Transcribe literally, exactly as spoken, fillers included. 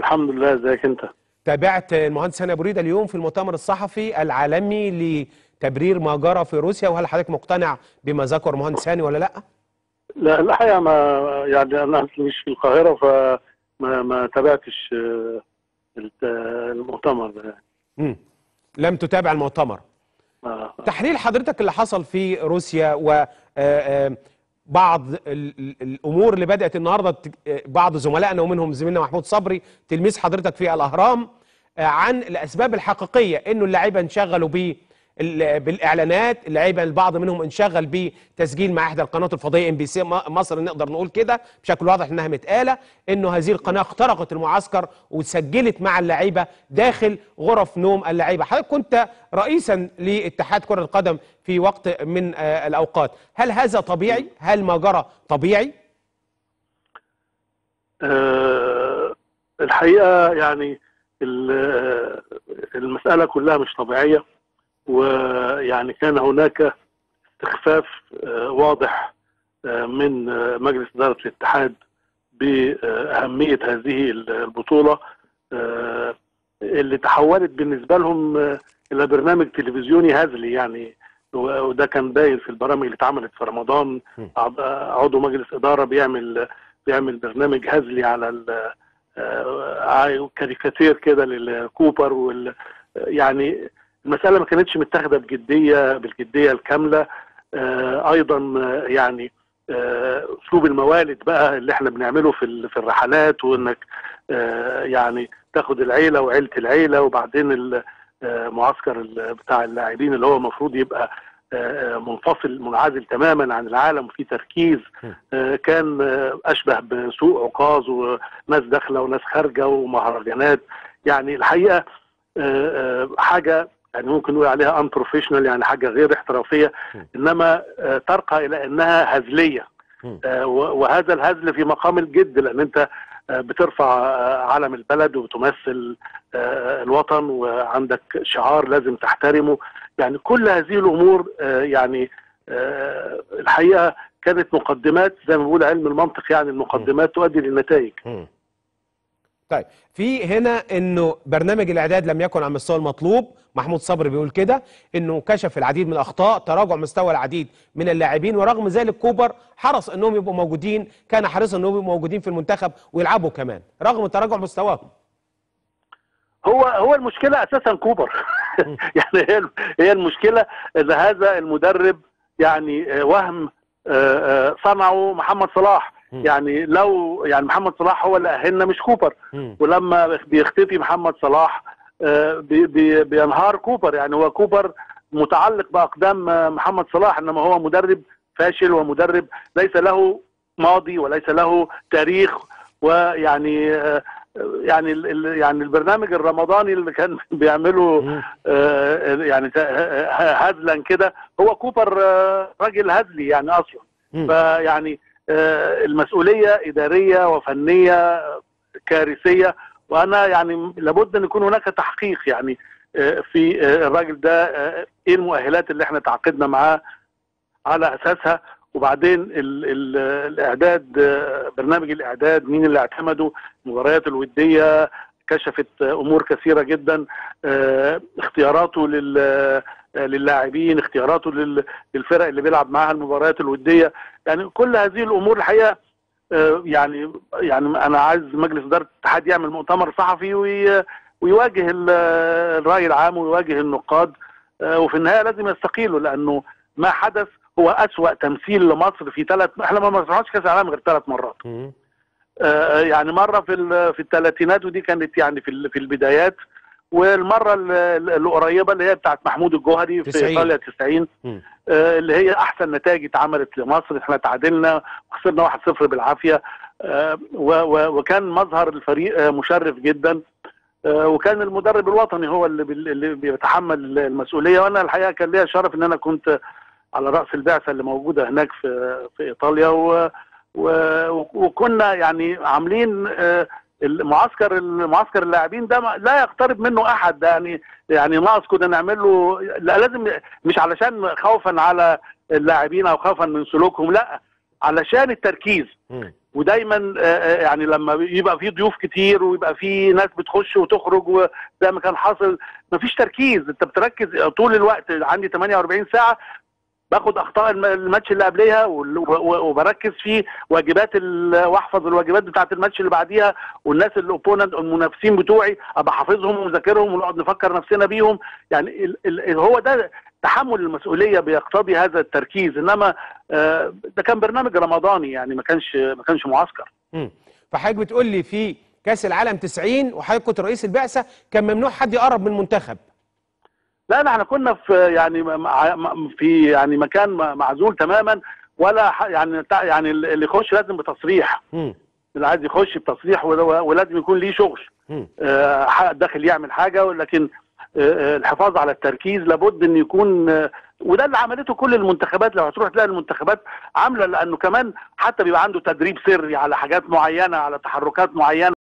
الحمد لله. ازيك انت؟ تابعت المهندس هاني ابو ريده اليوم في المؤتمر الصحفي العالمي لتبرير ما جرى في روسيا، وهل حضرتك مقتنع بما ذكر المهندس هاني ولا لا؟ لا الحقيقه ما يعني انا مش في القاهره فما ما تابعتش المؤتمر ده. امم لم تتابع المؤتمر. آه. تحليل حضرتك اللي حصل في روسيا وبعض الامور اللي بدات النهارده، بعض زملائنا ومنهم زميلنا محمود صبري تلميذ حضرتك في الاهرام، عن الاسباب الحقيقيه انه اللاعيبه انشغلوا ب بالاعلانات، اللعيبه البعض منهم انشغل بتسجيل مع احدى القنوات الفضائيه ام بي سي مصر، نقدر نقول كده بشكل واضح انها متقاله، انه هذه القناه اخترقت المعسكر وسجلت مع اللعيبه داخل غرف نوم اللعيبه. حضرتك كنت رئيسا لاتحاد كره القدم في وقت من الاوقات، هل هذا طبيعي؟ هل ما جرى طبيعي؟ أه الحقيقه يعني المساله كلها مش طبيعيه، ويعني كان هناك استخفاف واضح من مجلس إدارة الاتحاد بأهمية هذه البطولة اللي تحولت بالنسبة لهم إلى برنامج تلفزيوني هزلي يعني، وده كان باين في البرامج اللي اتعملت في رمضان. عضو مجلس إدارة بيعمل بيعمل برنامج هزلي على كاريكاتير كده للكوبر وال يعني المسألة ما كانتش متاخدة بجدية بالجدية الكاملة. آه أيضا يعني أسلوب آه الموالد بقى اللي احنا بنعمله في في الرحلات، وإنك آه يعني تاخد العيلة وعيلة العيلة، وبعدين المعسكر بتاع اللاعبين اللي هو المفروض يبقى آه منفصل منعزل تماما عن العالم وفي تركيز، آه كان آه أشبه بسوق عكاظ وناس داخلة وناس خارجة ومهرجانات. يعني الحقيقة آه آه حاجة يعني ممكن نقول عليها ان بروفيشنال، يعني حاجه غير احترافيه، انما آه ترقى الى انها هزليه. آه وهذا الهزل في مقام الجد، لان انت آه بترفع آه علم البلد وبتمثل آه الوطن وعندك شعار لازم تحترمه. يعني كل هذه الامور آه يعني آه الحقيقه كانت مقدمات، زي ما بيقول علم المنطق، يعني المقدمات تؤدي للنتائج. طيب، في هنا انه برنامج الاعداد لم يكن على المستوى المطلوب، محمود صبري بيقول كده، انه كشف العديد من الاخطاء، تراجع مستوى العديد من اللاعبين، ورغم ذلك كوبر حرص انهم يبقوا موجودين، كان حريصا انهم يبقوا موجودين في المنتخب ويلعبوا كمان رغم تراجع مستواهم. هو هو المشكله اساسا كوبر يعني هي هي المشكله ان هذا المدرب يعني وهم صنعه محمد صلاح. يعني لو يعني محمد صلاح هو اللي أهلنا مش كوبر، ولما بيختفي محمد صلاح بي بي بينهار كوبر. يعني هو كوبر متعلق بأقدام محمد صلاح، إنما هو مدرب فاشل ومدرب ليس له ماضي وليس له تاريخ. ويعني يعني يعني البرنامج الرمضاني اللي كان بيعمله يعني هزلا كده، هو كوبر راجل هزلي يعني أصلا. فيعني المسؤولية إدارية وفنية كارثية، وأنا يعني لابد أن يكون هناك تحقيق يعني في الراجل ده، إيه المؤهلات اللي احنا تعاقدنا معاه على أساسها، وبعدين ال ال الإعداد، برنامج الإعداد مين اللي اعتمده، المباريات الودية كشفت أمور كثيرة جدا، اختياراته لل للاعبين، اختياراته للفرق اللي بيلعب معاها المباريات الوديه. يعني كل هذه الامور الحقيقه يعني يعني انا عايز مجلس اداره الاتحاد يعمل مؤتمر صحفي ويواجه الراي العام ويواجه النقاد، وفي النهايه لازم يستقيلوا، لانه ما حدث هو اسوأ تمثيل لمصر في ثلاث، احنا ما رحناش كاس العالم غير ثلاث مرات. يعني مره في في الثلاثينات، ودي كانت يعني في في البدايات، والمره القريبه اللي هي بتاعت محمود الجوهري في ايطاليا تسعين، آه اللي هي احسن نتائج اتعملت لمصر. احنا تعادلنا وخسرنا واحد صفر بالعافيه، آه وكان مظهر الفريق آه مشرف جدا، آه وكان المدرب الوطني هو اللي, اللي بيتحمل المسؤوليه. وانا الحقيقه كان ليا شرف ان انا كنت على راس البعثه اللي موجوده هناك في في ايطاليا، و وكنا يعني عاملين آه المعسكر المعسكر اللاعبين ده لا يقترب منه احد. يعني يعني ناقص كنا نعمل له، لا لازم، مش علشان خوفا على اللاعبين او خوفا من سلوكهم، لا علشان التركيز. ودايما يعني لما يبقى في ضيوف كتير ويبقى في ناس بتخش وتخرج وزي ما كان حاصل مفيش تركيز. انت بتركز طول الوقت. عندي ثمانية وأربعين ساعه باخد اخطاء الماتش اللي قبلها وبركز في واجبات واحفظ الواجبات بتاعه الماتش اللي بعديها، والناس الاوبوننت المنافسين بتوعي ابقى حافظهم ومذاكرهم ونقعد نفكر نفسنا بيهم. يعني ال ال هو ده تحمل المسؤوليه بيقتضي هذا التركيز. انما آه ده كان برنامج رمضاني يعني ما كانش ما كانش معسكر. امم فحضرتك بتقول لي في كاس العالم تسعين وحضرتك كنت رئيس البعثه كان ممنوع حد يقرب من المنتخب. لا لا احنا كنا في يعني في يعني مكان معزول تماما، ولا يعني يعني اللي يخش لازم بتصريح. م. اللي عايز يخش بتصريح ولازم يكون ليه شغل آه داخل يعمل حاجه، ولكن آه الحفاظ على التركيز لابد ان يكون آه وده اللي عملته كل المنتخبات. لو هتروح تلاقي المنتخبات عامله، لانه كمان حتى بيبقى عنده تدريب سري على حاجات معينه، على تحركات معينه.